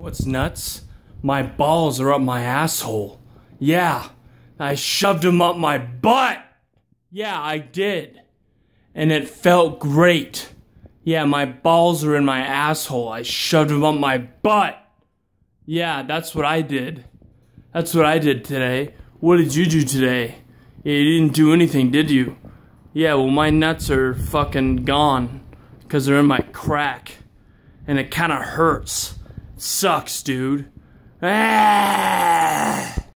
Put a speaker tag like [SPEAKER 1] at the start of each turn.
[SPEAKER 1] What's nuts? My balls are up my asshole. Yeah, I shoved them up my butt. Yeah, I did. And it felt great. Yeah, my balls are in my asshole. I shoved them up my butt. Yeah, that's what I did. That's what I did today. What did you do today? Yeah, you didn't do anything, did you? Yeah, well, my nuts are fucking gone because they're in my crack. And it kind of hurts. It sucks, dude. Ah!